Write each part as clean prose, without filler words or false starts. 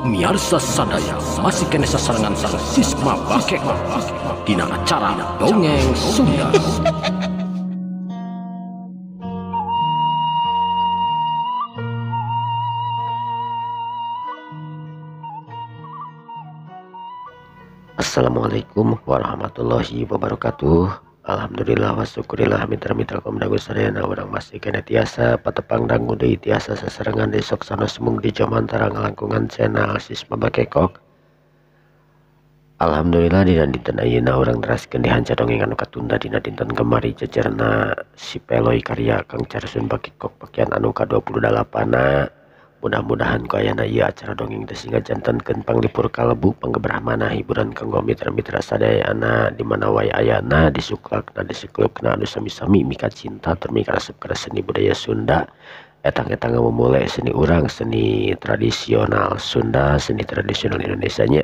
Miarsa sadaya masih kena sasarangan sang sisma bakek dina acara Dongeng Sunda. Assalamualaikum warahmatullahi wabarakatuh. Alhamdulillah wa syukurillah mitra-mitra kaum dagu sadayana urang masih kena tiasa patepang dangu deui tiasa sasarengan desok sana semung di jamantara ngalangkungan channel Sisma Bakekok. Alhamdulillah dina dinten ayeuna urang teraskeun dihanca dongeng anu katunda dina dinten kemari jajarna si Peloy karya Kang Carsun Bakekok bagian anu ka-28na. Mudah-mudahan ku ayana ieu acara dongeng teh singa jantenkeun panglipur kalebu panggebrahmana hiburan kanggo mitra-mitra sadayana di mana wae ayana disuklakna diseklukna anu sami-sami mika cinta tur mika resep ka seni budaya Sunda etang-etang memulai seni urang seni tradisional Sunda seni tradisional Indonesia nya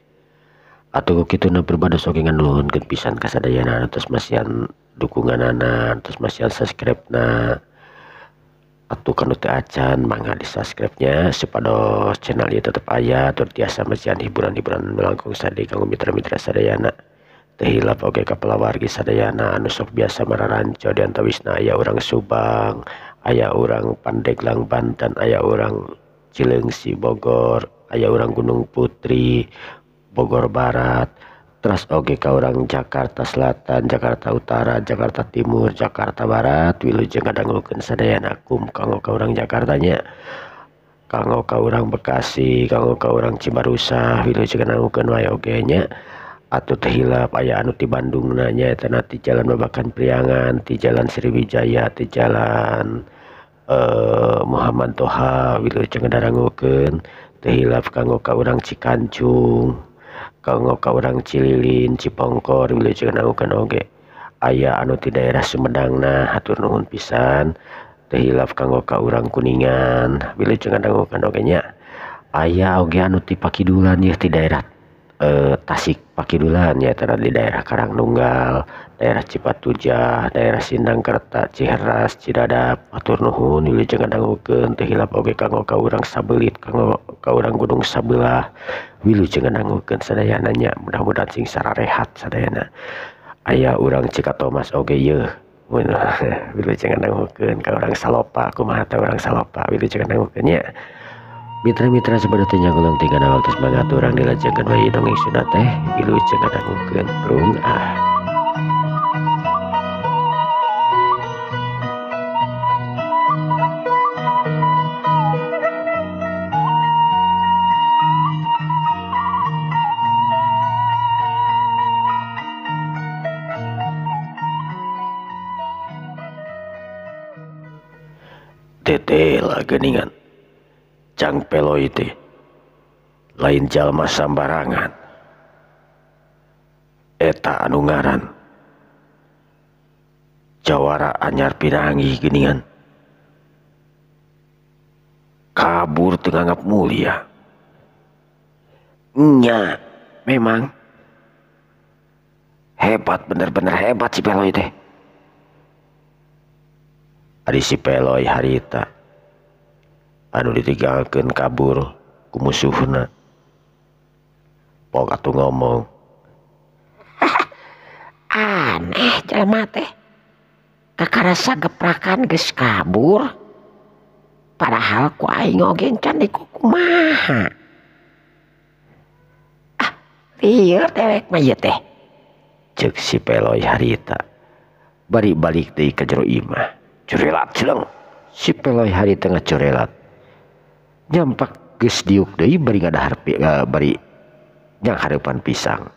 atuh kituna perbados oge nganuhunkeun pisan ka sadayana terus masihan dukunganana terus masihan subscribe-na atuh kanu teu acan mangga di subscribe-nya supados channel ieu tetep aya tur tiasa masihan hiburan-hiburan melangkung sadi kanggo mitra-mitra sadayana teu hilap oge ka palawargi sadayana anu sok biasa mararanco di antawisna aya urang Subang aya urang Pandeglang Banten aya urang Cileungsi Bogor aya urang Gunung Putri Bogor Barat terus oge ka urang Jakarta Selatan, Jakarta Utara, Jakarta Timur, Jakarta Barat, wilujeng ngadangukeun sadayana kum kanggo ka urang Jakarta nya. Kanggo ka urang Bekasi, kanggo ka urang Cibarusah, wilujeng ngadangukeun wae oge nya. Atuh teu hilap aya anu ti Bandungna nya eta ti Jalan Babakan Priangan, ti Jalan Sriwijaya, ti Jalan Muhammad Toha, wilujeng ngadangukeun. Teu hilap kanggo ka urang Cikancung. Kanggo ka urang Cililin, Cipongkor, wilujeng ngadangukeun oge. Aya anu ti daerah Sumedangna, hatur nuhun pisan. Teu hilap kanggo ka urang Kuningan, wilujeng ngadangukeun oge nya. Aya oge anu ti Pakidulan ieu ti daerah Tasik Pakidulan nya eta di daerah Karangnunggal, daerah Cipatujah, daerah Sindangkerta, Ciheras, Cidadap, hatur nuhun wilujeng ngadangukeun. Teu hilap oge kanggo ka urang Sabelit, kanggo ka urang Gunung Sabelah, wilujeng ngadangukeun sadayana nya. Mudah-mudahan sing sararehat sadayana. Aya urang Cikatomas oge yeuh. Wilujeng ngadangukeun ka urang Salopa, kumaha teh urang Salopa, wilujeng ngadangukeun nya. Mitra-mitra sabada teh nyagolong tinggal waktu semangat urang dilajengkeun wae dongeng Sunda teh wilujeng ngadangukeun prung tetela geuningan Cang Peloy teh lain jalma sambarangan eta anu ngaran Jawara Anyar Pinangih geuningan kabur teu nganggap mulia nya memang hebat bener-bener hebat si Peloy teh. Ari si Peloy harita anu ditinggalkeun kabur ku musuhna pok atuh ngomong aneh jelema teh kakarasa geprakan geus kabur padahal ku aing oge can kumaha lieur dewek mah ieu teh ceuk si Peloy harita bari balik deui ka jero imah curelat ceuleuh si Peloy harita ngacurelat nyampak geus diuk deui bari ngadahar bari nyang hareupan pisang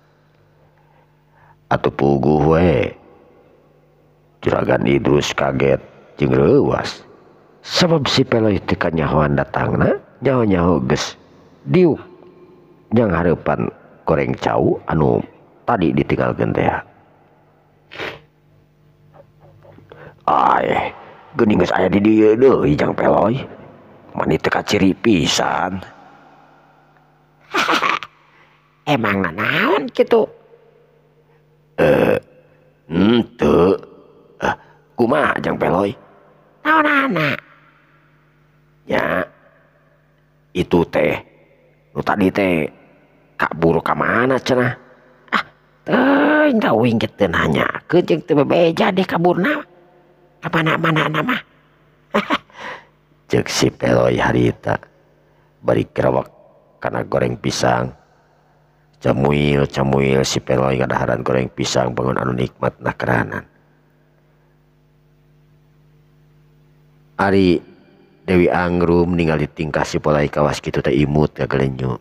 atuh puguh we Juragan Idrus kaget jeung reuwas sabab si Peloy teh kanyahoan datangna nyaho-nyaho geus diuk nyang hareupan goreng cau anu tadi ditinggalkeun teh geuning geus aya di dieu deui Jang Peloy mani teu kaciri pisan. Emang naon kitu? Henteu. Kumaha Jang Peloy? Naonana? Ya, itu teh Nu tadi teh kabur ka mana cenah? Ah, teuing da uing teu nanyakeun jeung teu bebeja deh kaburna. Ka mana-mana mah. Cek si Peloy harita bari kerawak kana goreng pisang. Camuil si Peloy ngadaharan goreng pisang bangun anu nikmat nakeranan. Ari Dewi Angrum ningali tingkah si Peloy kawas kitu teh imut gagelenyu.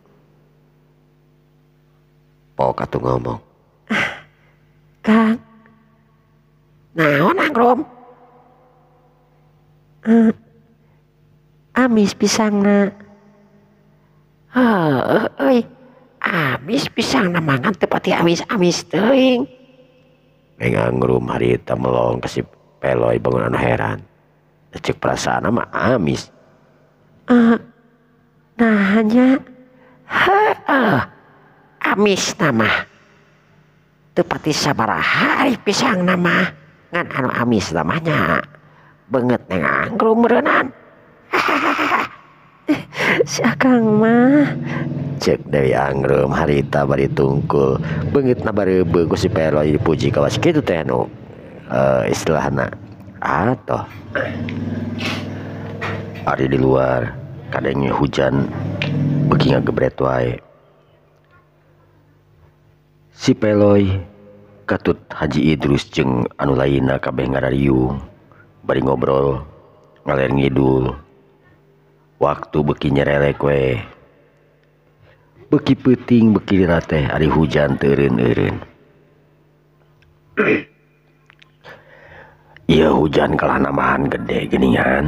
Pok atuh ngomong. Kang, naon Angrum? Amis pisangna. Euy, amis pisangna mangan teu pati amis-amis teuing. Meng Angrum harita melong ka si Peloy bangun anu heran. Cek perasaan mah amis. Nahanya. Amis nama. Teu pati sabaraha ari pisang nama. Ngan anu amis namanya. Beungeut neng Angrum meureunnan. Si Akang mah. Cek Dewi Angrum harita bari tungkul. Beungeutna bareubeuh ku si Peloy dipuji kawas kitu teh anu istilahna atoh. Ari di luar kadangnya hujan beuki ngagebret wae. Si Peloy katut Haji Idrus jeung anu lainna kabeh ngarariung bari ngobrol ngaler ngidul. Waktu beuki nyerelek we. Beuki peuting beuki dina teh ari hujan teu eureun-eureun. Iya hujan kalah namahan gede geningan.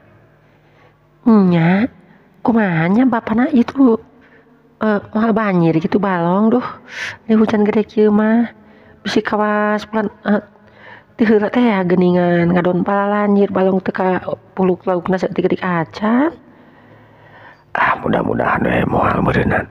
Nya, kumahanya bapana itu moal banjir gitu balong duh. Ini hujan gede kieu mah. Bisi kawas bulan teu heula teh ya geningan ngadon palalanjir balong teu ka puluk laukna saeutik-eutik acan. Ah mudah-mudahan we moal meureunnan.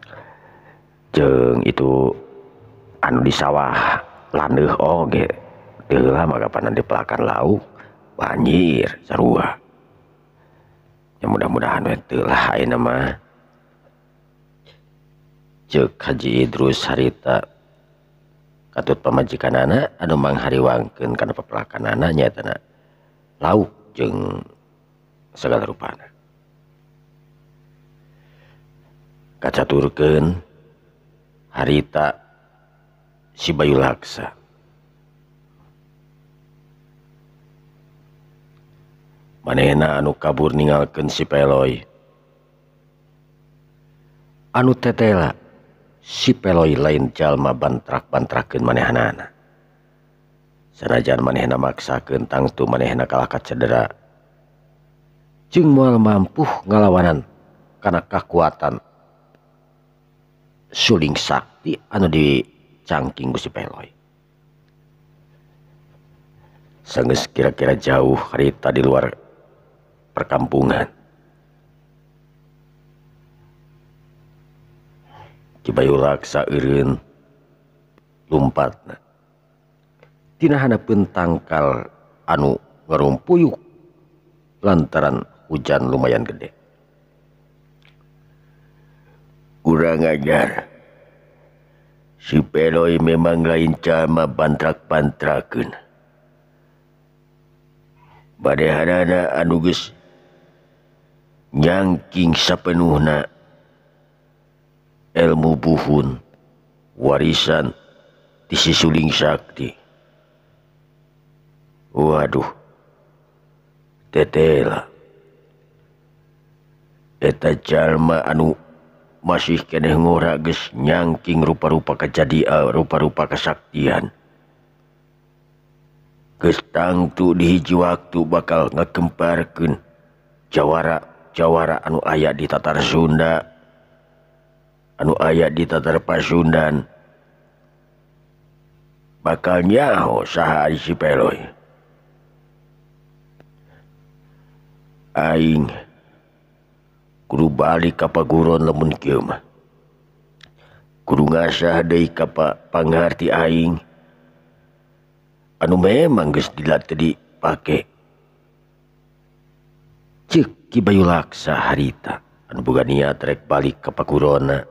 Jeung itu anu di sawah landeuh oge. Teu lah magapanan dipelakan lauk banjir sarua. Ya mudah-mudahan we teu lah ayeuna mah. Ceuk Haji Idrus harita katut pamajikanana anu manghariwangkeun kana papelakanana nyaetana lauk jeung sagala rupana. Kacaturkeun harita si Bayu Laksa. Manehna anu kabur ninggalkeun si Peloy. Anu tetela si Peloy lain jalma bantrak-bantrakeun manehanana. Sanajan manehna maksakeun tangtu manehna kalah kacedera. Jeung moal mampuh ngalawanan kana kakuatan suling sakti anu dicangking ku si Peloy. Sanggeus kira-kira jauh harita di luar perkampungan. Ki Bayu Laksa eureun lumpatna. Tina hanapeun tangkal anu ngarumpuyuk lantaran hujan lumayan gede. Kurang ajar. Si Peloy memang lain jalma bantrak-bantrakeun. Badehanana anu geus nyangking sapenuhna ilmu buhun warisan ti si suling sakti. Waduh, tetela eta jalma anu masih keneh ngora geus nyangking rupa-rupa kajadian, rupa-rupa kesaktian. Geus tangtu di hiji waktu bakal ngakemparkeun jawara anu aya di Tatar Sunda, anu aya di Tatar Pasundan. Bakal nyaho saha ari si Peloy. Aing kudu balik ka paguron lamun kieu mah. Kudu ngasah deui ka pangharti aing anu memang geus dilatih dipake. Ceuk Ki Bayu Laksa harita anu boga niat rek balik ka pagurona.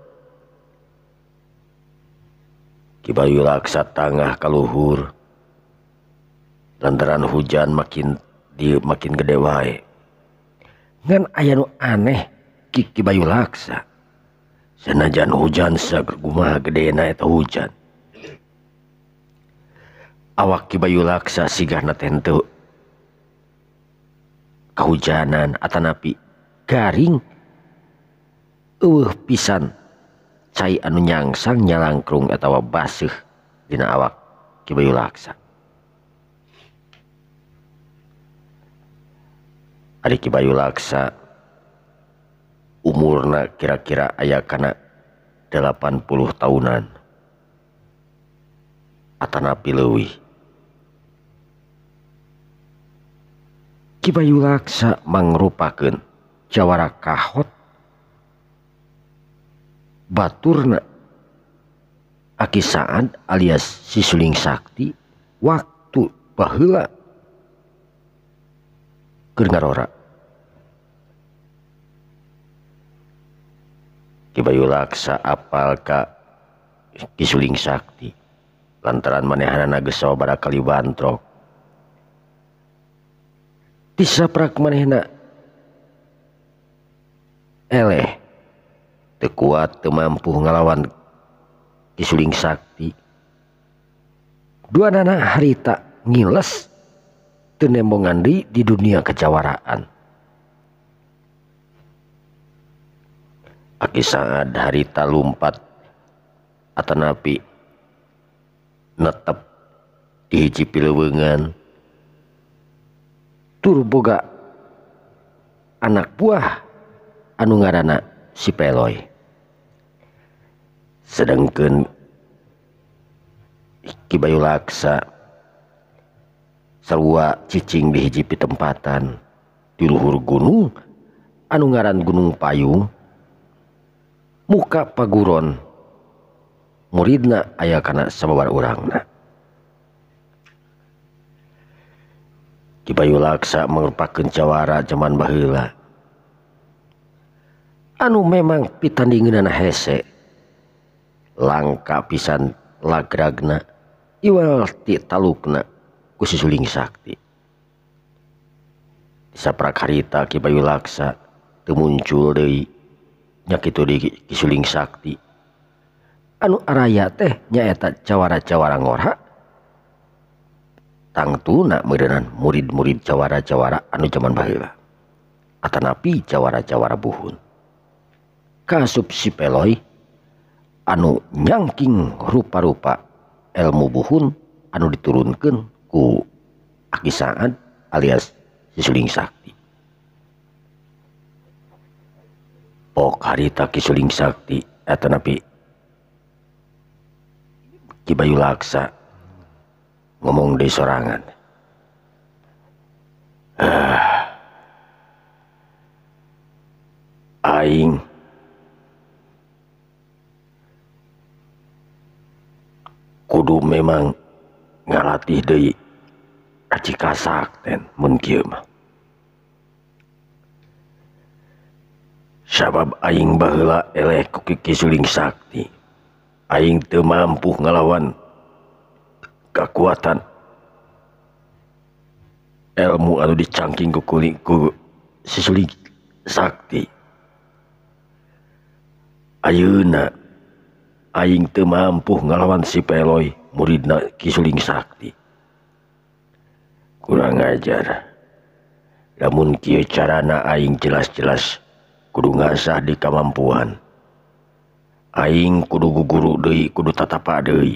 Ki Bayu Laksa tangah kaluhur lantaran hujan makin gede wae. Ngan aya nu aneh Ki Bayu Laksa. Sanajan hujan sakumaha gedena eta hujan. Awak Ki Bayu Laksa sigana teu kahujanan atanapi garing pisan cai anu nyangsang nyalangkrung atawa baseuh dina awak Ki Bayu Laksa. Ari Ki Bayu Laksa umurna kira-kira aya kana 80 tahunan atanapi leuwih. Ki Bayu Laksa mangrupakeun jawara kahot baturna Aki Saad alias Si Suling Sakti waktu baheula keur ngarora. Ki Bayu Laksa apal ka Ki Suling Sakti lantaran manehanana geus sababaraha kali bantrok. Disaprak manehna eleh teu kuat teu mampu ngalawan Ki Suling Sakti. Duanana harita ngiles teu nembongan di dunia kejawaraan. Aki Saad harita lumpat atanapi netep di hiji pileuweungan tur boga anak buah anu ngaranna Si Peloy. Sedengkeun Ki Bayu Laksa sarua cicing di hiji pitempatan di luhur gunung anu ngaran Gunung Payung. Muka paguron muridna aya kana sababar urangna. Ki Bayu Laksa merupakeun jawara zaman baheula anu memang pitandingeunana hese langka pisan lagragna iwal ti talukna ku Si Suling Sakti. Saprak harita Ki Bayu Laksa teu muncul deui nya kitu di Ki Suling Sakti. Anu araya teh nyaeta jawara-jawara ngora tangtuna meureunan murid-murid jawara-jawara anu zaman baheula atanapi jawara-jawara buhun. Kaasup Si Peloy anu nyangking rupa-rupa ilmu buhun anu diturunkeun ku Aki Saad alias Si Suling Sakti. Pok harita Ki Suling Sakti atanapi Ki Bayu Laksa ngomong deui sorangan. Aing kudu memang ngalatih deui aci kasakten mun kieu mah. Sabab aing baheula eleh ku Ki Suling Sakti. Aing teu mampu ngalawan kekuatan ilmu anu dicangking ku Si Suling Sakti. Ayeuna aing teu mampu ngalawan Si Peloy muridna Ki Suling Sakti. Kurang ajar. Lamun kieu carana aing jelas-jelas kudu ngasah di kamampuan. Aing kudu guguru deui, kudu tatapa deui.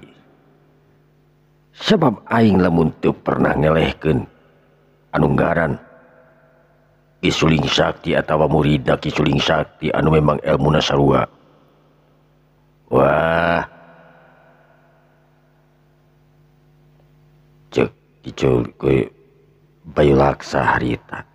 Sebab aing lamun teu pernah ngelehkeun anu ngaran Ki Suling Sakti atawa muridna Ki Suling Sakti anu memang elmuna sarua. Wah, cek kicul Ki Bayu Laksa harita.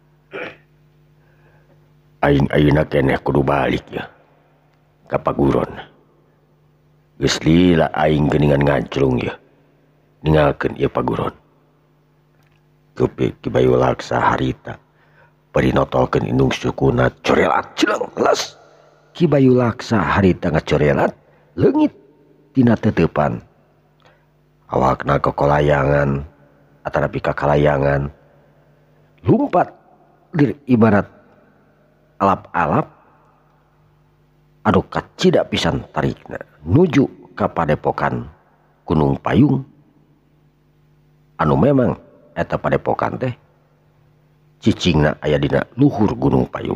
Aing ayeuna keneh kudu balik ya ka paguron. Geus lila aing geuningan ngajrung ya ninggalkeun ieu paguron. Ki Bayu Laksa harita bari notolkeun indung sukuna corelat celang las. Ki Bayu Laksa harita ngacorelat leungit tina teutepan. Awakna kokolayangan atanapi kakalayangan lumpat lir ibarat alap-alap anu kacida pisan tarikna nuju ka padepokan Gunung Payung anu memang eta padepokan teh cicingna aya dina luhur Gunung Payung.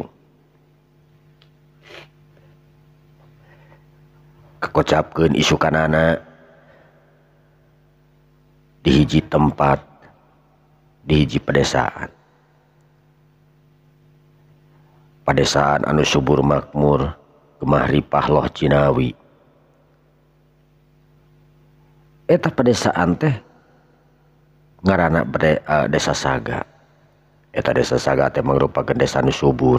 Kekocapkeun isukanana di hiji tempat di hiji pedesaan anu subur makmur gemah ripah loh Cinawi. Eta pedesaan teh ngaranna Desa Saga. Eta Desa Saga teh mangrupakeun desa anu subur.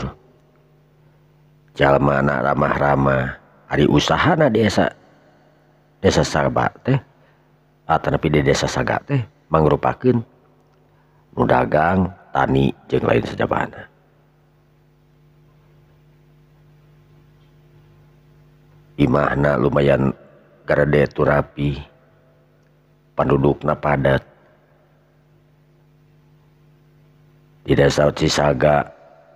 Jalmana ramah-ramah, ari usahana Desa Saga teh atanapi di Desa Saga teh mangrupakeun nu dagang, tani jeung lain sajabana. Imahna lumayan garede tu rapi, pendudukna padat. Di Desa Cisaga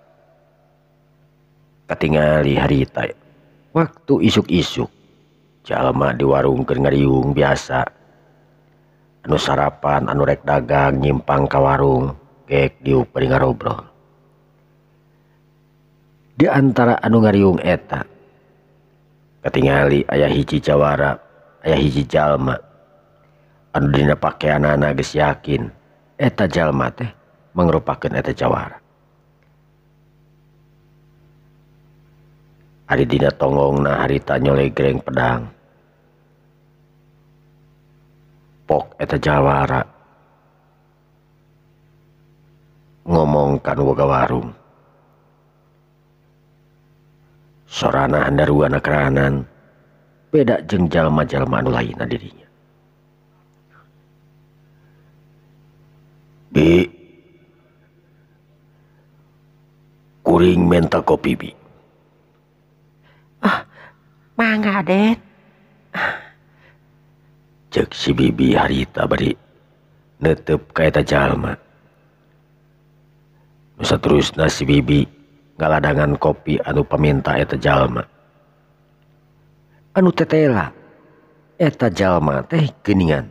katingali harita waktu isuk-isuk jalma di warung keur ngariung biasa, anu sarapan anu rek dagang nyimpang ka warung gek diuk bari ngarobrol. Di antara anu ngariung eta katingali aya hiji jawara, aya hiji jalma anu dina pakaianana geus yakin eta jalma teh mangrupakeun eta jawara. Ari dina tonggongna harita nyolegreng pedang. Pok eta jawara ngomong kan boga warung. Sorana handaruana keranan beda jeung jalma-jalma anu lainna dirinya. Bi kuring menta kopi bi. Mangga Det. Cek si bibi harita bari neuteup ka eta jalma. Nu saterusna si bibi ngaladangan kopi anu paminta eta jalma. Anu tetela eta jalma teh geuningan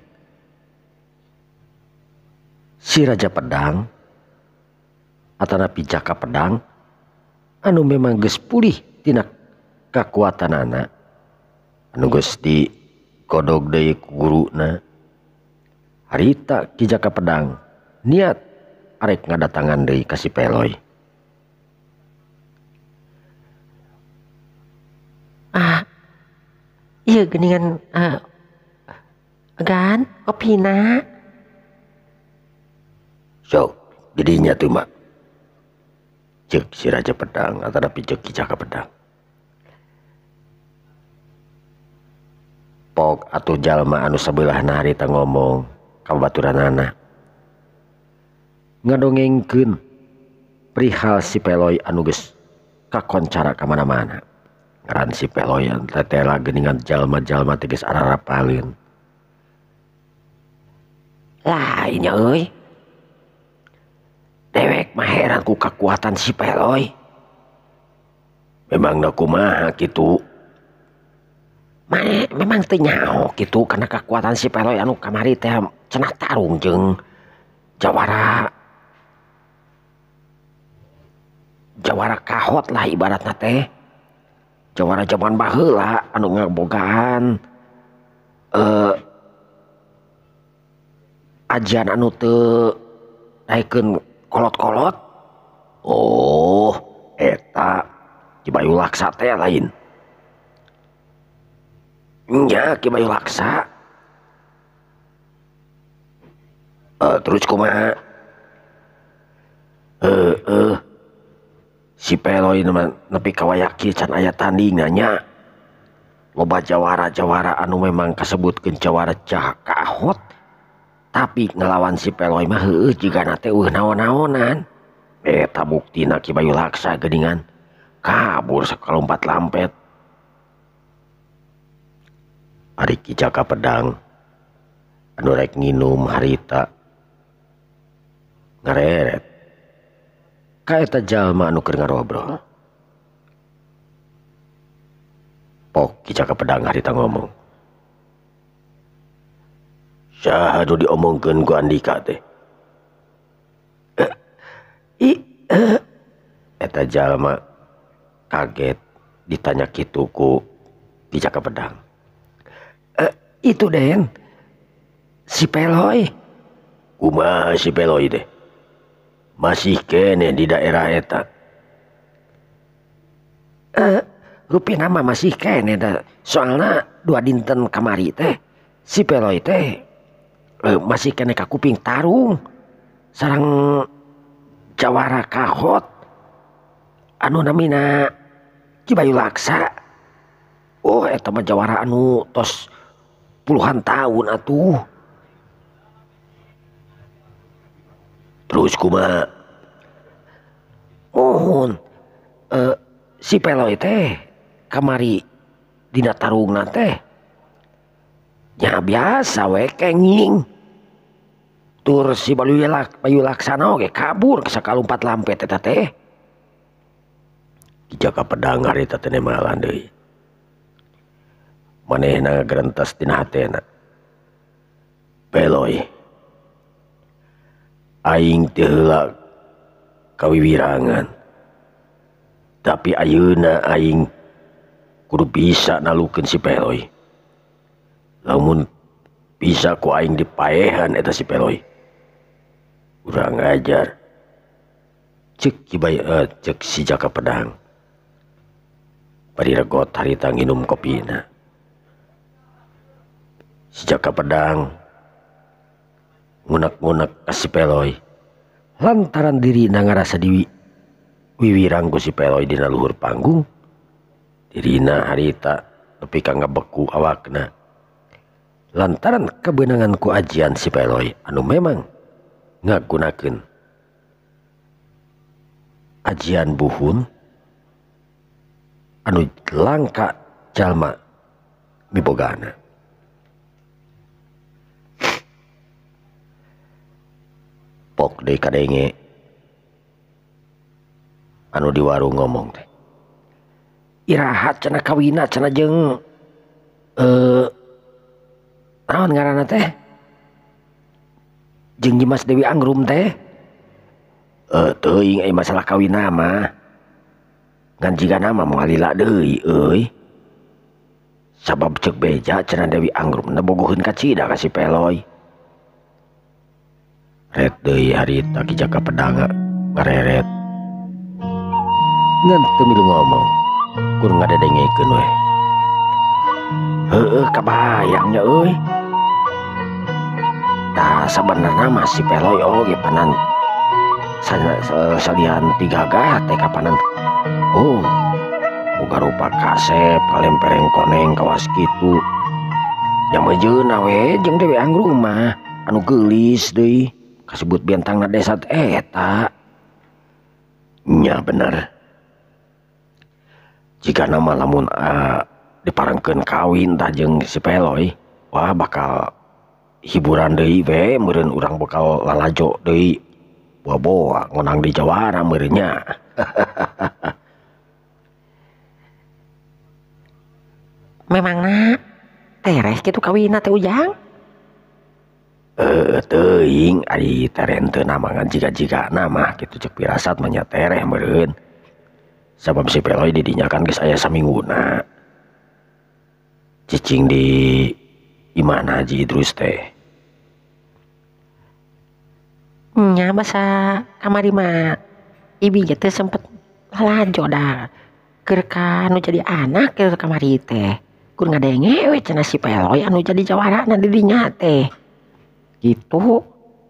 si Raja Pedang atanapi Jaka Pedang anu memang geus pulih tina kakuatanana, anu geus digodog deui ku guruna. Harita Ki Jaka Pedang niat arek ngadatangan deui ka si Peloy. Iya geuningan gan kopina. Sok jadinya tuh mak cek si Raja Pedang atanapi cek Ki Jaka Pedang. Pok atuh jalma anu sabelahna harita ngomong ka babaturanana ngadongengkeun perihal si Peloy anu geus kakoncara ka mana-mana. Ngaran si Peloy tetela geuningan jalma-jalma teh geus ararapaleun. Lain nya euy. Dewek mah heran ku kakuatan si Peloy. Memangna kumaha kitu? Memang teu nyaho kitu karena kekuatan si Peloy anu kamari teh cenah tarung jeung jawara kahot lah ibaratna teh. Jawara zaman baheula anu ngabogaan ajian anu teu daekeun kolot-kolot. Oh, eta Ki Bayu Laksa teh lain. Nya Ki Bayu Laksa. Terus kumaha? Si Peloy nepi ka wayaki can aya tanding nanya. Loba jawara-jawara anu memang kasebutkeun jawara kahot. Tapi ngelawan si Peloy mah heueuh jigana teh naon-naonan. Eta buktina Ki Bayu Laksa geningan kabur sakalompat lampet. Ari Ki Jaka Pedang anu rek nginum harita ngareret ka eta jalma anu keur ngarobrol. Pok Ki Jaka Pedang harita ngomong, saha anu diomongkeun ku Andika teh? Eta jalma kaget ditanya kitu ku Ki Jaka Pedang. Itu Den, si Peloy. Kumaha si Peloy teh? Masih kene di daerah eta? Rupina mah masih kene da. Soalna 2 dinten kamari teh si Peloy teh masih kene ka kuping tarung sareng jawara kahot anu namina Ki Bayu Laksa. Oh eta mah jawara anu tos puluhan tahun atuh. Terus kumaha? Mohon si Peloy teh kamari dina tarungna teh nya biasa we kenging. Tur si Bayu Laksana oge kabur ke sakalumpat lampet eta teh. Ki Jaka Pedang harita teh nemalan deui. Manehna gerentas tina hatena. Peloy, aing teu heula kawiwirangan. Tapi ayeuna aing kudu bisa nalukeun si Peloy. Lamun bisa ku aing dipaehan eta si Peloy. Urang ajar. Cek si Jaka Pedang. Bari regot harita nginum kopina. Si Jaka Pedang ngunek-ngunek ka si Peloy lantaran dirina ngarasa wiwirang ku si Peloy dina luhur panggung. Dirina harita nepi ka ngabeku awakna lantaran kebenangan ku ajian si Peloy anu memang ngagunakeun ajian buhun anu langka jalma mibogana. Pok deui kadenge anu di warung ngomong teh, irahat cenah kawina cenah jeung naon ngaranna teh jeung Nyimas Dewi Anggrum teh. Teuing masalah kawina mah ngan jigana mah moal lila deui euy. Sabab ceuk beja cenah Dewi Anggrum na bogoheun ka cida ka si Peloy. Ret deui harita Ki Jaka Pedang ngareret ngan teu milu ngomong kur ngadedengekeun we. Heueuh kabayang nya euy. Tah sabenerna mah si Peloy oge panan salian 3 gah teh kapanan. Oh boga rupa kasep kalempereng koneng kawas kitu. Nya meujeuna we jeung Dewi Anggrum mah anu geulis deui kasebut bentangna desa eta. Nya bener. Jika nama lamun diparengkeun kawin tah jeung si Peloy, wah bakal hiburan deui we meureun urang bakal lalajo deui boa-boa ngonang di jawara meureun nya. Memangna teres kitu kawinna teh Ujang? Teuing ari terenteu namangan jiga-jiga nama kitu cek pirasat mah nya tereh meureun. Sabab si Peloy didinya kan geus aya samingguna. Cicing di imana Haji Idrus teh. Nya basa kamari mah ibi teh sempet lalajo da keur ka anu jadi anak keur kamari teh. Kur ngadenge we cenah si Peloy anu jadi jawarana di dinya teh. Gitu.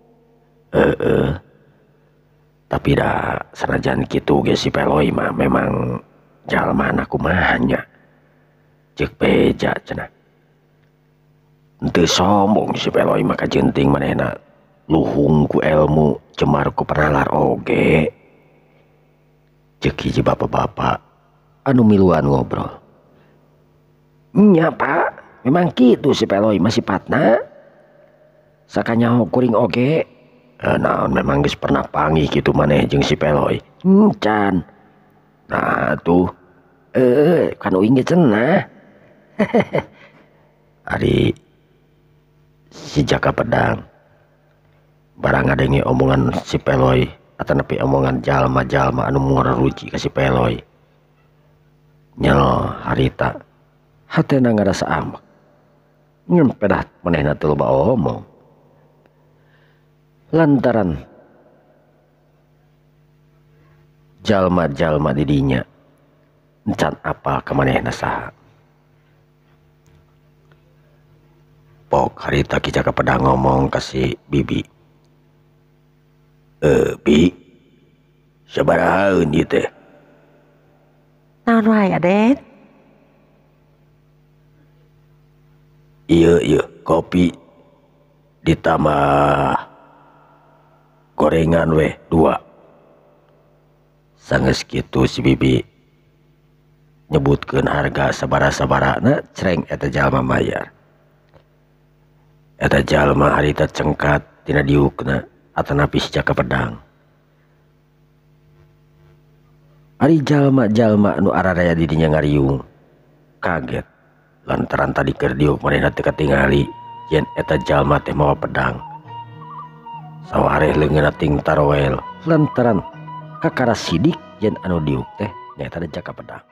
Tapi dah sanajan kitu ge si Peloy mah memang jalma anak kumaha nya. Ceuk beja cenah. Henteu sombong si Peloy mah kajenting manehna luhung ku ilmu cemar ku penalar oge. Cek hiji bapak-bapak anu miluan ngobrol. Nya Pak, memang gitu si Peloy masih patna. Sakanya kuring oge. Naon memang geus pernah panggih gitu maneh jeung si Peloy. Can. Nah tuh. Kan uing ge cenah. Ari si Jaka Pedang barang ngadenge omongan si Peloy atau nepi omongan jalma-jalma anu ngaruji ka si Peloy. Nyel harita hatena ngarasa amak. Nyempedah manehna teu loba omong. Lantaran jalma-jalma di dinya encan apal ka manehna saha. Pok harita Ki Jaka Pedang ngomong ka si Bibi. Bi, sabarahaeun ieu teh? Naon wae Aden? Ieu kopi ditambah gorengan weh 2. Sanggeus kitu si Bibi nyebutkeun harga sabara-sabarana cereng eta jalma mayar. Eta jalma harita cengkat tina diukna atanapi si Jaka Pedang. Ari jalma-jalma anu araraya di dinya ngariung kaget lantaran tadi keur diuk manehna teu katingali yen eta jalma teh mawa pedang. Sawareh leungeunna ting taroel lantaran kakara sidik yen anu diuk teh nyaeta Jaka Pedang.